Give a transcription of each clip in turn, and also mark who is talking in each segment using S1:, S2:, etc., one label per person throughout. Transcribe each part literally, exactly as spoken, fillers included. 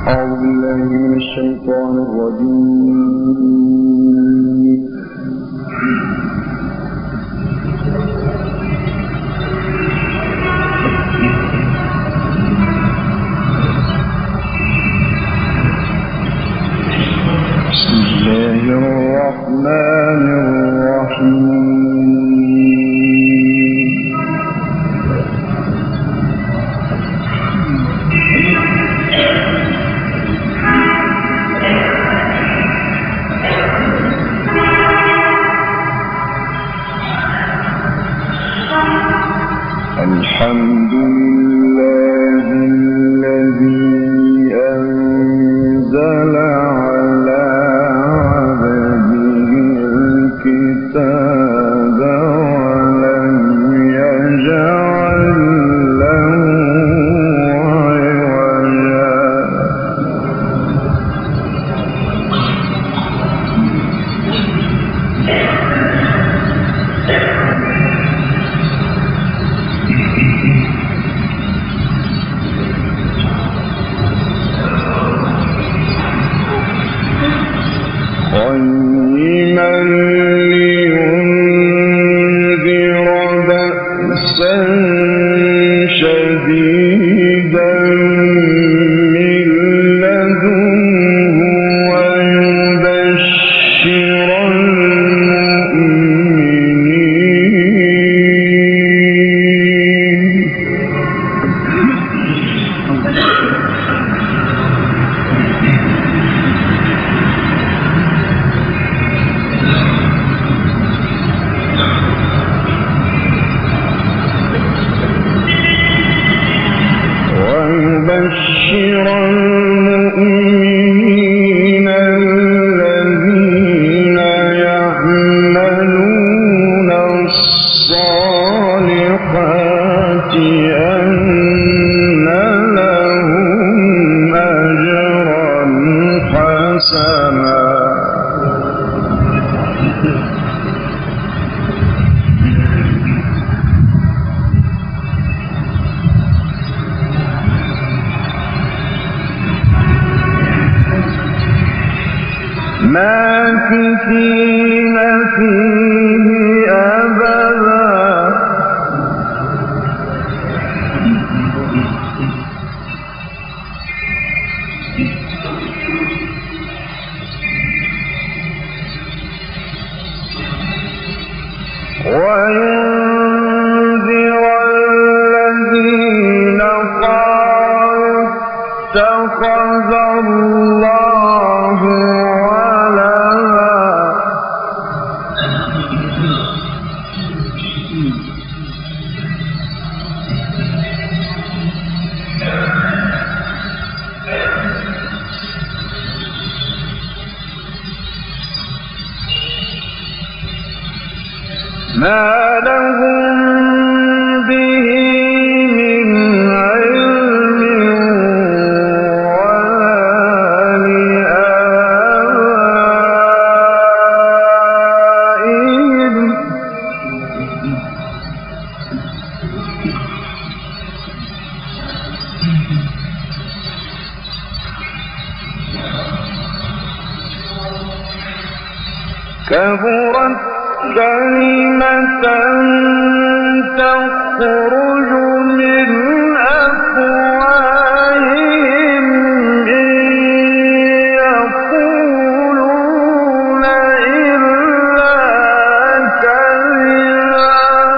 S1: أعوذ بالله من الشيطان الرجيم. بسم الله الرحمن الرحيم. الحمد لله الذي أنزل على عبده الكتاب ولم يجعل له قيما لينذر بأسا شديدا من لدنه ويبشر المؤمنين ويبشر المؤمنين الذين يعملون الصالحات أن لهم أجرا حسنا. ماكثين فيه أبدا وينذر الذين قالوا اتخذ الله ما لهم به من علم ولا لآبائهم كبرت كلمة تخرج من أفواههم إن يقولون إلا كذبا.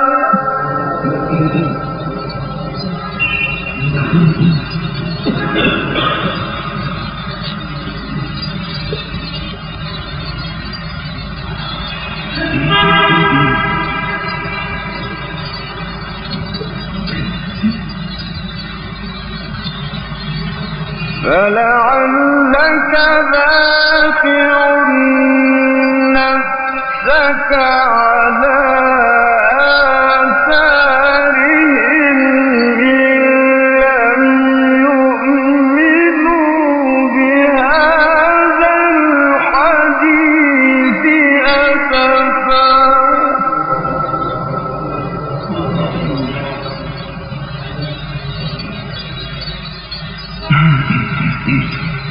S1: فلعلك باخع نفسك على آثارهم إن لم يؤمنوا بهذا الحديث أسفا. Mm-hmm.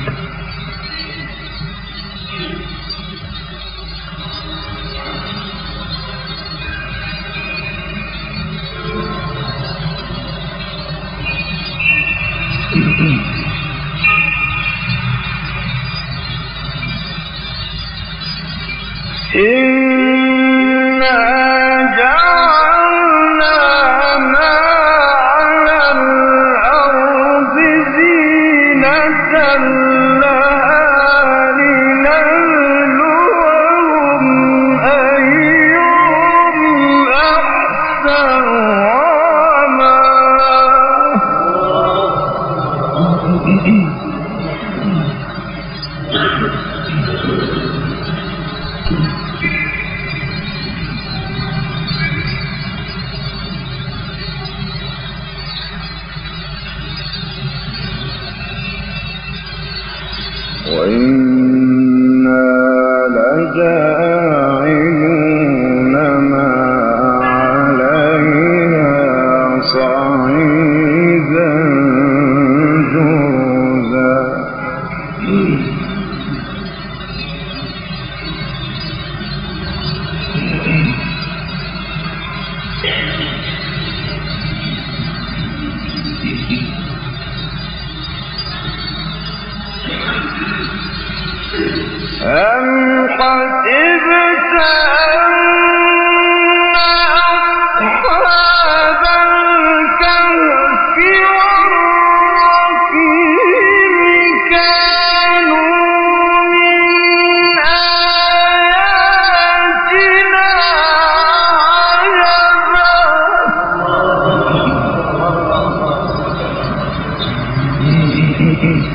S1: وإنا لجاعلون ما عليها صعيدا جرزا أم حسبت أن أصحاب الكهف والرقيم كانوا من آياتنا عجبا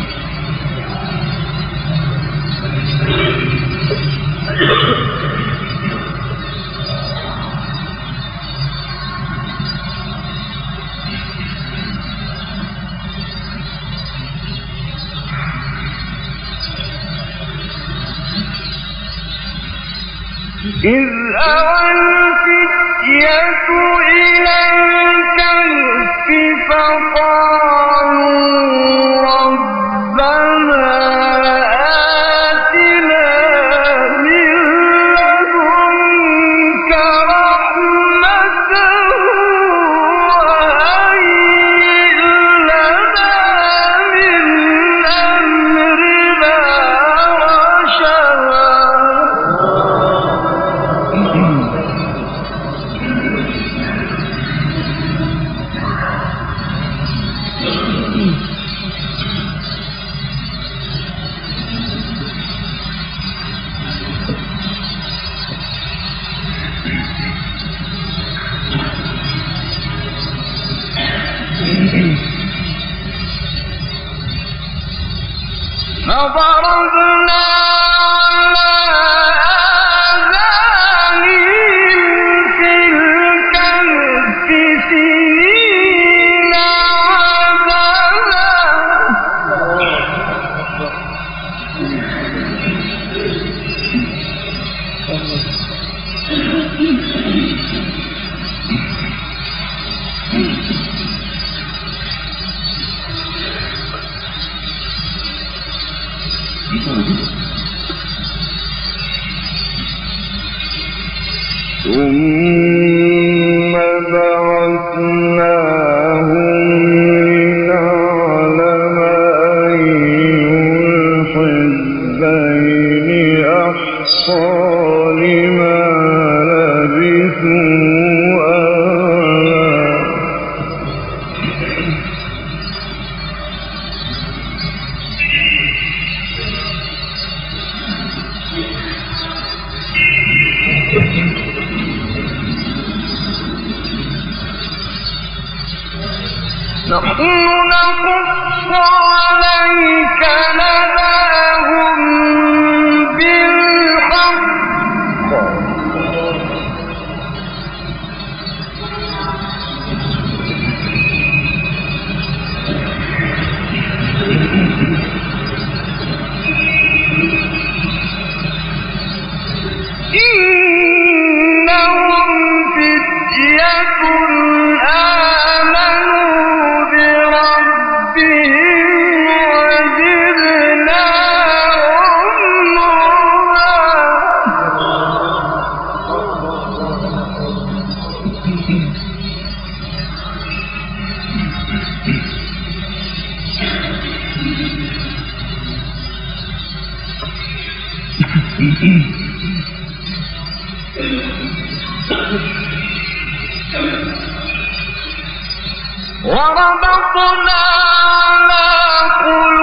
S1: إذ أوى الفتية إلى الكهف فقالوا ربنا آتنا من لدنك رحمة وهيئ لنا من أمرنا رشدا فضربنا على آذانهم في الكهف سنين ثم بعثناهم لنعلم أي الحزبين أحصى لما لبثوا نحن نقص عليك نبأهم بالحق إنهم فتية وربطنا على قلوبهم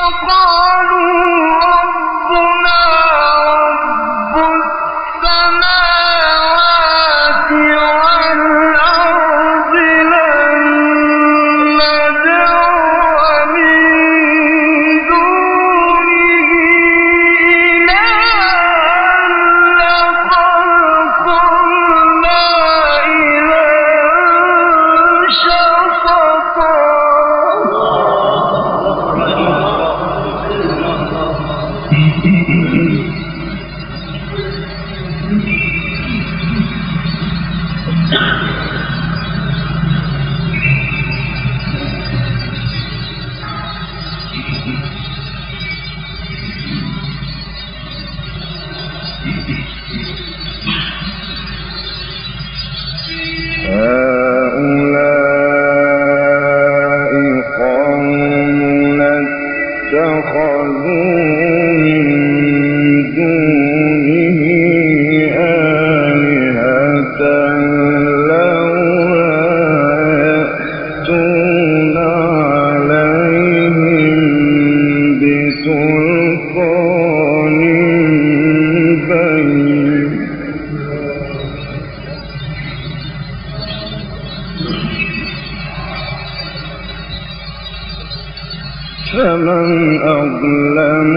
S1: فمن أظلم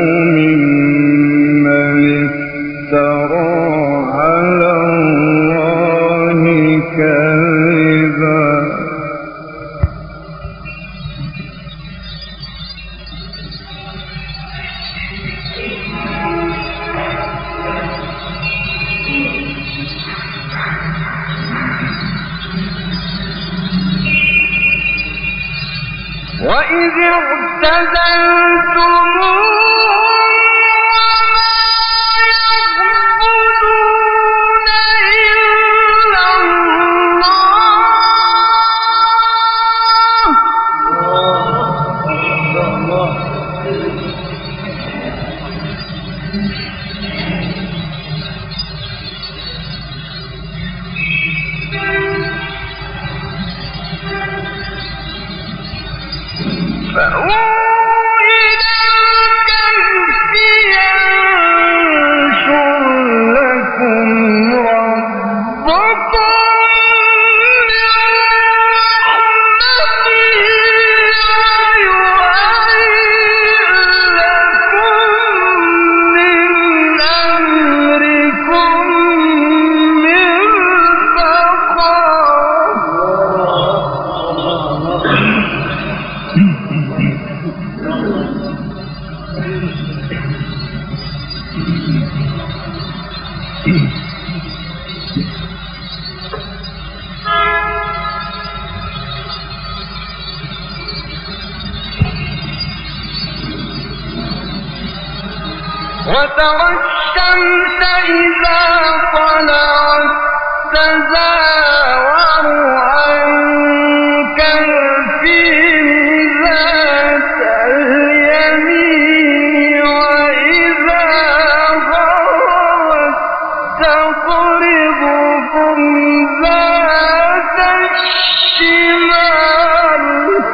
S1: ممن افترى على الله كذبا وإذ اعتزلتموهم وترى الشمس إذا طلعت تزاور عن كهفهم ذات اليمين وإذا غربت تقرضهم ذات الشمال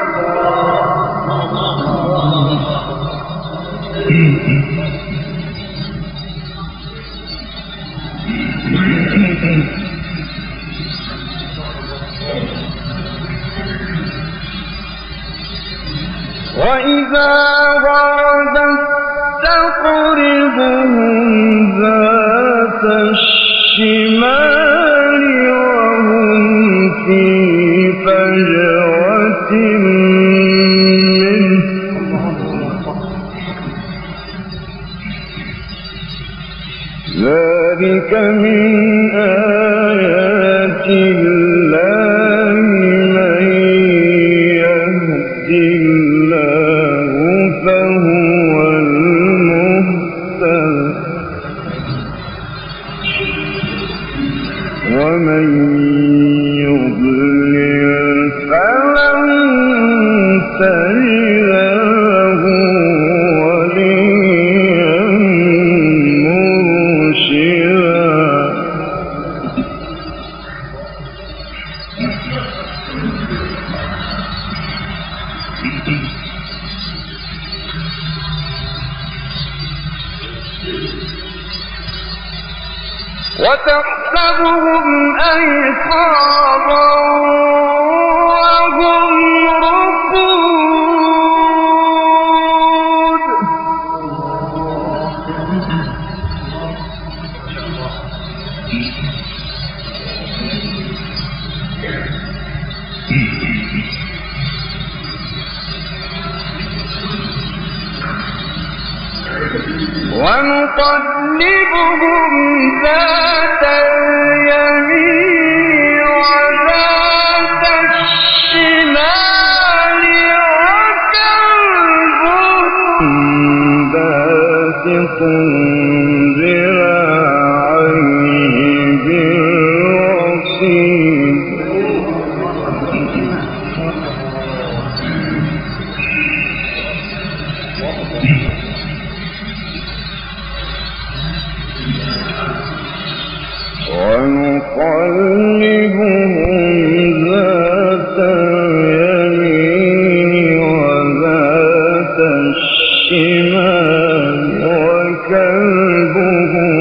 S1: وإذا غربت تقرضهم ذات الشمال وهم في فجوة منه ذلك من آيات الله من يهدي الله فهو المهتد ومن يضلل فلن تجد له وليا مرشدا. وتحسبهم أيقاظا وهم رقود ونقلبهم ذات اليمين وذات الشمال وكلبهم باسط ذراعيه بالوصيد ونقلبهم ذات اليمين وذات الشمال وكلبهم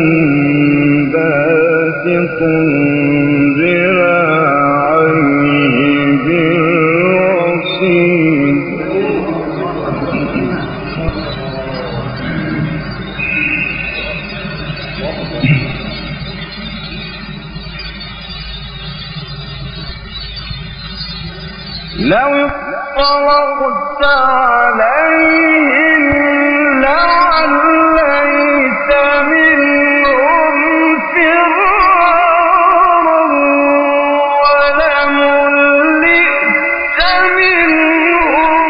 S1: باسط ذراعيه بالوصيد لو اطلعت عليهم لعليت منهم فرارا ولملئت منهم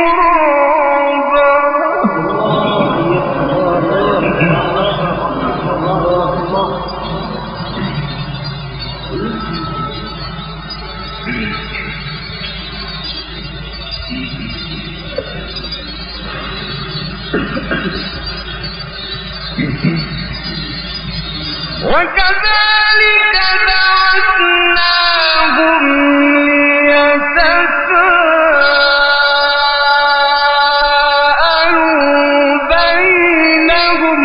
S1: وكذلك بعثناهم ليتساءلوا بينهم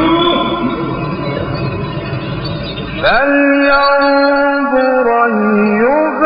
S1: فلينظر أيها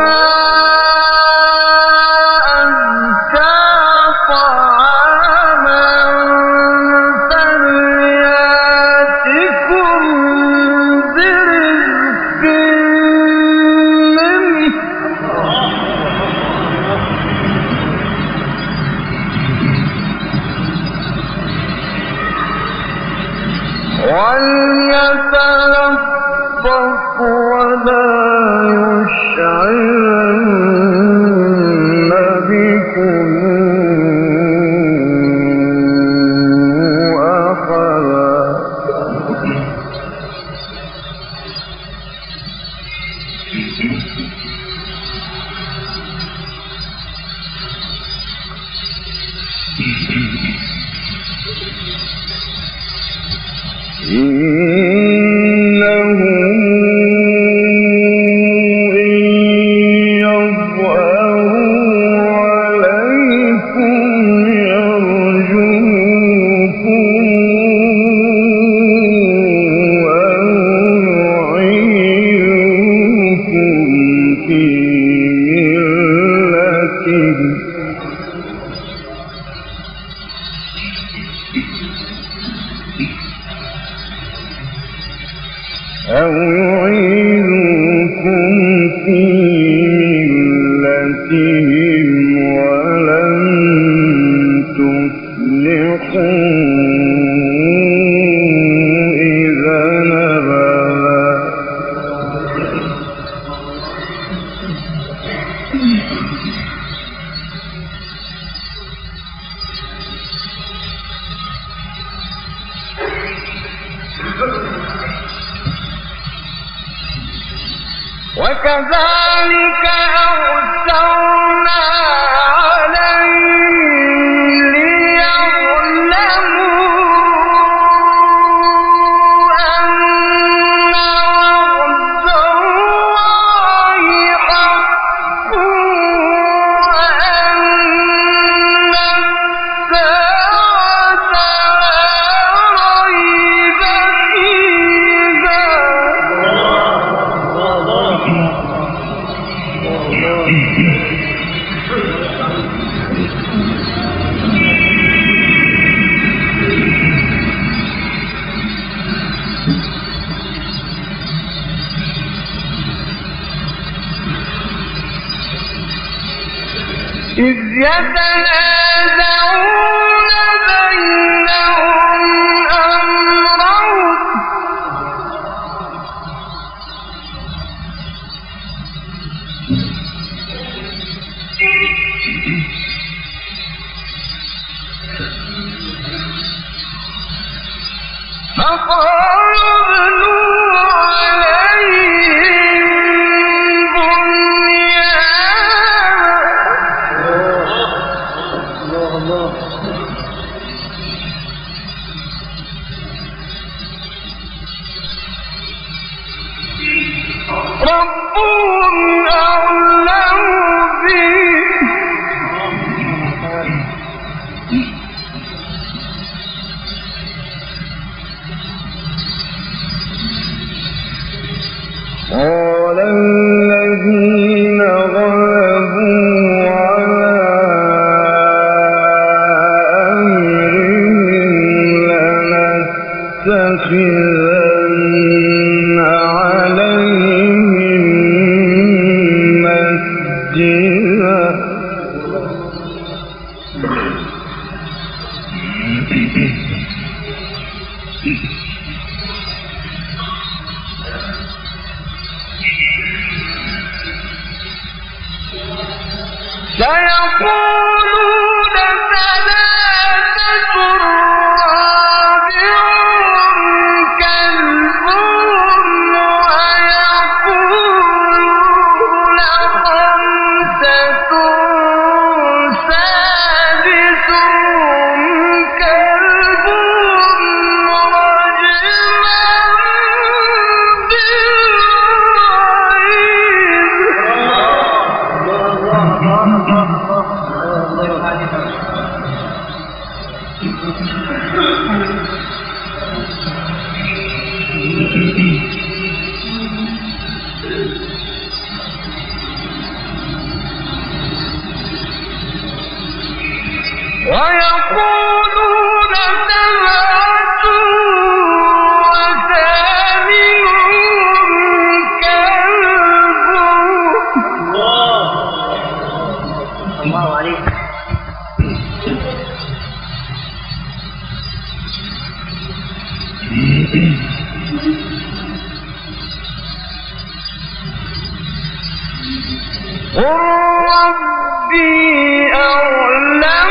S1: وكذلك أرسلنا عليهم ليعلموا أن وعد الله حق وأن الساعة لا ريب فيها. إذ يتنازعون بينهم أمرهم فقالوا ابنوا عليهم ربهم أعلم بهم قال الذين غلبوا على أمرهم لنتخذن عليهم مسجدا. سيقولون ثلاثة رابعهم كلبهم ويقولون خمسة سادسهم كلبهم رجما بالغيب ويقولون سبعة وثامنهم كلبهم
S2: الله عليك.
S1: قل ربي أعلم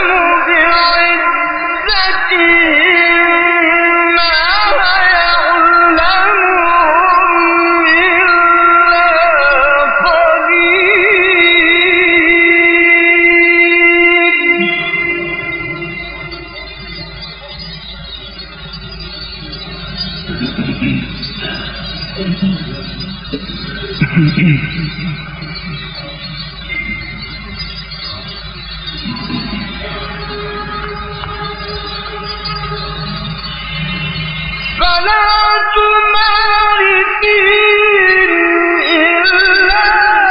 S1: بعزتهم ما يعلمهم إلا قليل. فلا تمار فيهم إلا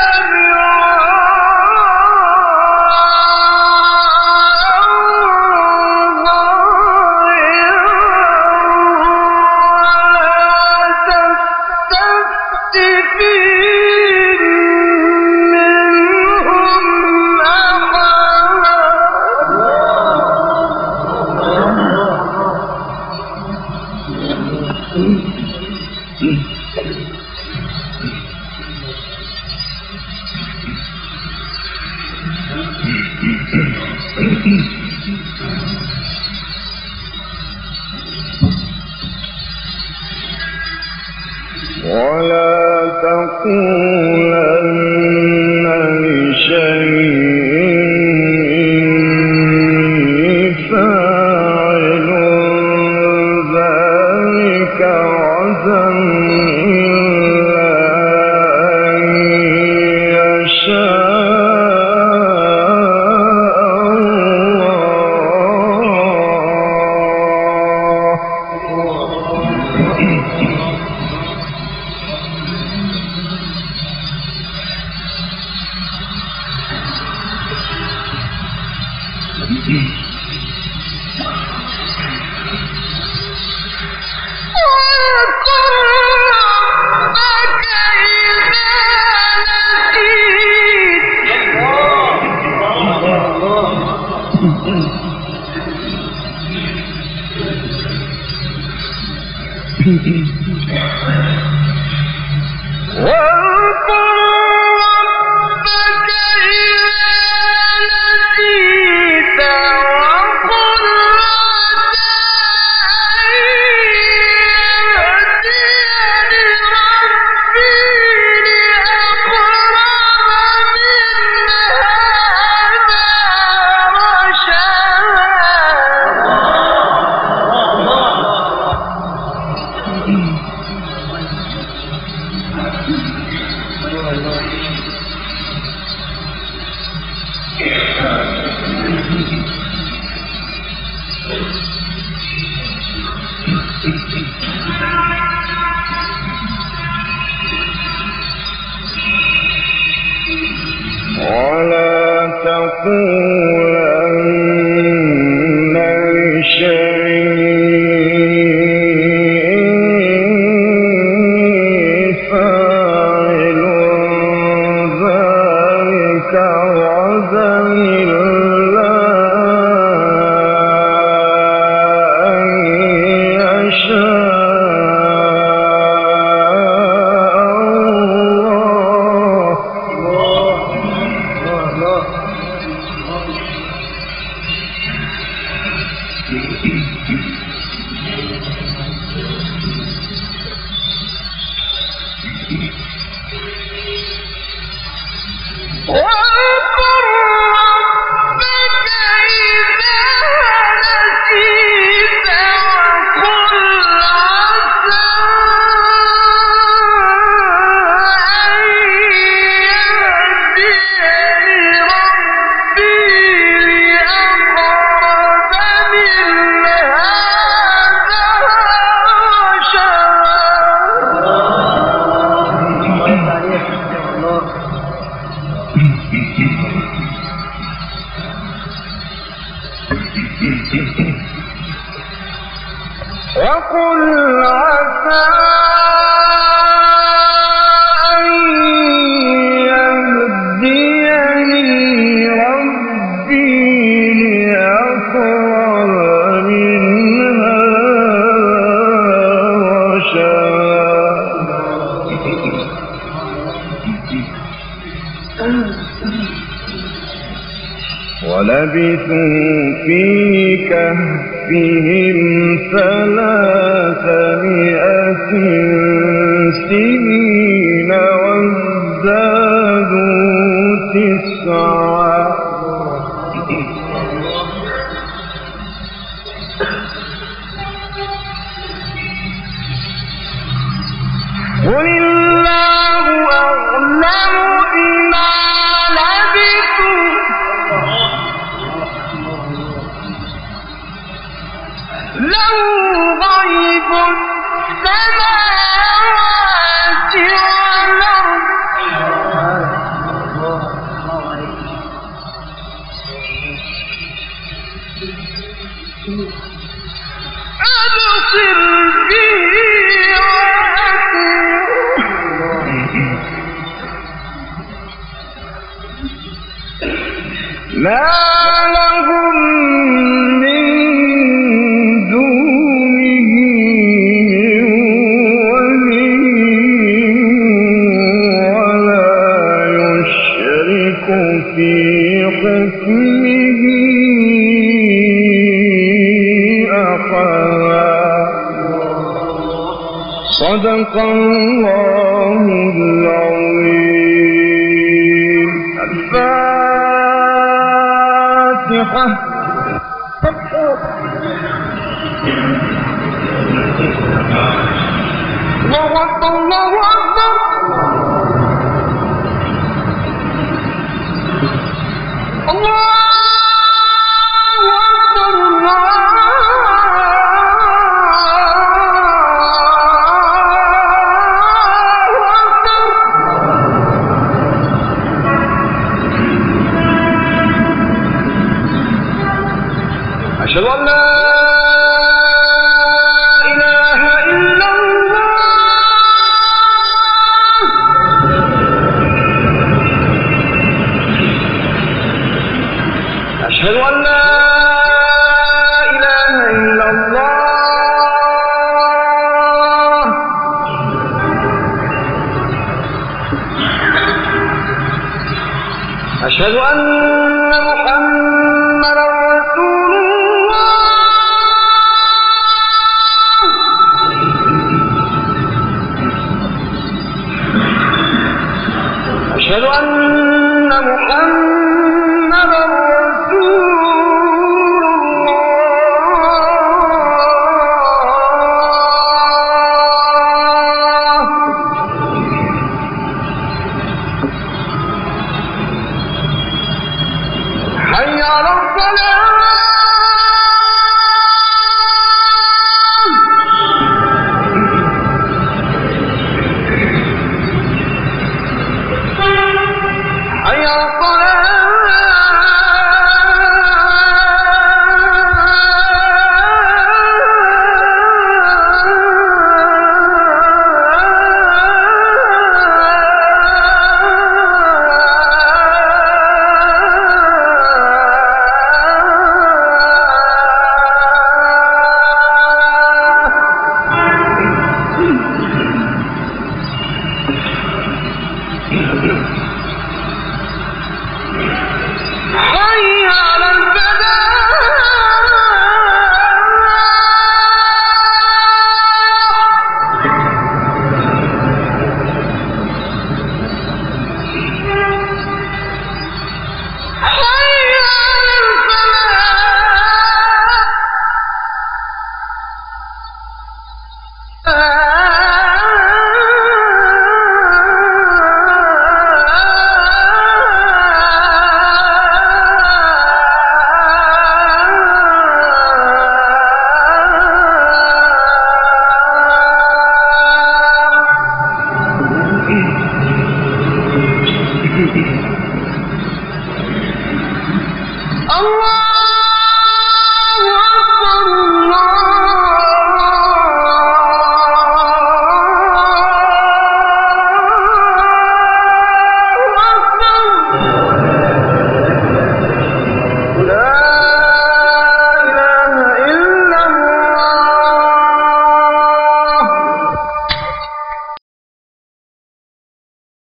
S1: ولا تقولن لشيء إني فاعل ذلك غدا إلا أن يشاء ولا تقولن لشيء إني فاعل ذلك غدا إلا أن يشاء وقل عسى أن يهديني ربي لأقرب من هذا رشدا. ولبثوا في كهفهم ثلاثمائة سنين وازدادوا تسعا. قل الله أعلم بما لبثوا له غيب السماوات والأرض أبصر به ما لهم من دونه من ولي ولا يشرك في حكمه أحدا. صدق الله العظيم. الفاتحة. الله أكبر الله أكبر. الله أكبر أشهد أن لا إله إلا الله. أشهد أن لا إله إلا الله. أشهد أن محمدا رسول الله. أشهد أن محمدا رسول الله. حي على الصلاة. حي على حي على الله